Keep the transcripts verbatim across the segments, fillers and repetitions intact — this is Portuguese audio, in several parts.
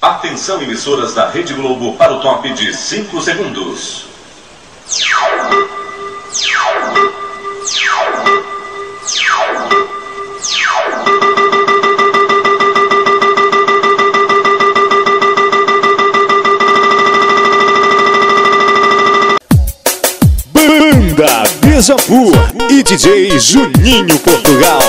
Atenção, emissoras da Rede Globo, para o top de cinco segundos. Banda Beija-Flor e D J Juninho Portugal.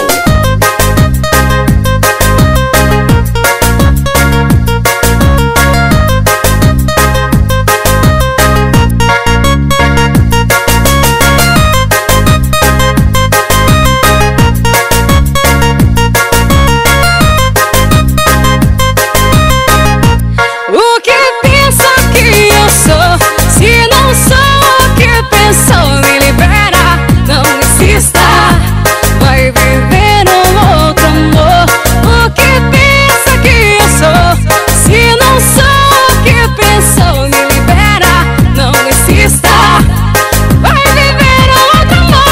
O que pensa que eu sou? Se não sou o que pensou, me libera, não insista. Vai viver um outro amor. O que pensa que eu sou? Se não sou o que pensou, me libera, não insista. Vai viver um outro amor.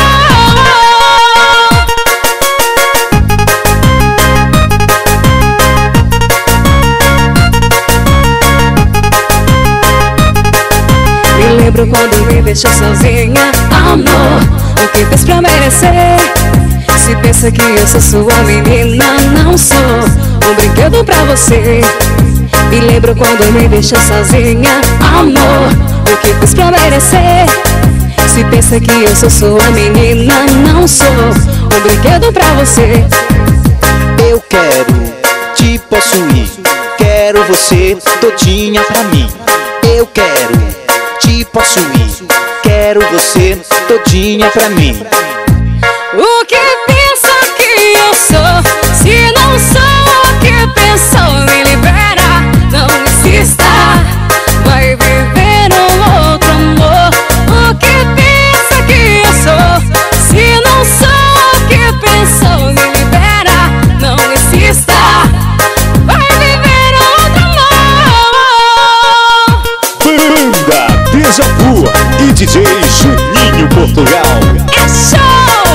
Me lembro quando me deixou sozinha, amor. O que fez pra merecer? Se pensa que eu sou sua menina, não sou um brinquedo pra você. Me lembro quando me deixou sozinha, amor. O que fez pra merecer? Se pensa que eu sou sua menina, não sou um brinquedo pra você. Eu quero te possuir, quero você todinha pra mim. Eu quero te possuir, quero você todinha pra mim. O que pensa que eu sou? Se não sou o que pensou, me libera, não insista. Vai viver um outro amor. O que pensa que eu sou? Se não sou o que pensou, me libera, não insista. Vai viver outro amor. Banda Beija-Flor e D J Juninho Portugal. É show!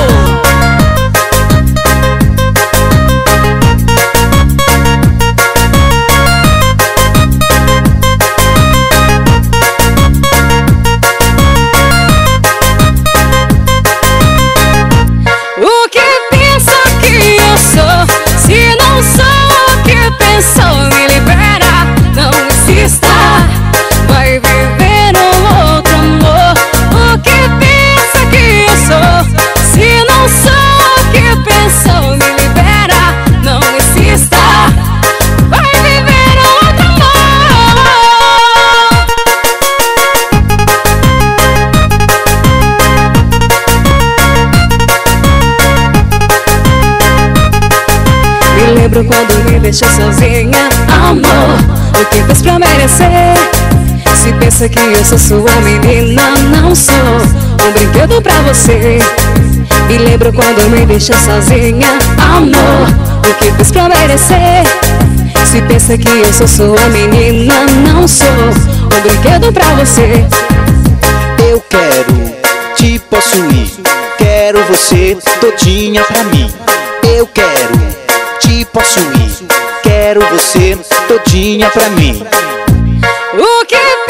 O que pensa que eu sou? Se não sou o que pensou, me libera, não insista. Vai viver um outro amor. O que pensa que eu sou? Se não sou o que pensou, me libera, não insista. Vai viver outro amor. Me lembro quando me deixou sozinha, amor. O que fez pra merecer? Se pensa que eu sou sua menina, não sou um brinquedo pra você. Me lembro quando me deixou sozinha, amor. O que fez pra merecer? Se pensa que eu sou sua menina, não sou um brinquedo pra você. Eu quero te possuir, quero você todinha pra mim. Eu quero te possuir, quero você todinha pra mim. O que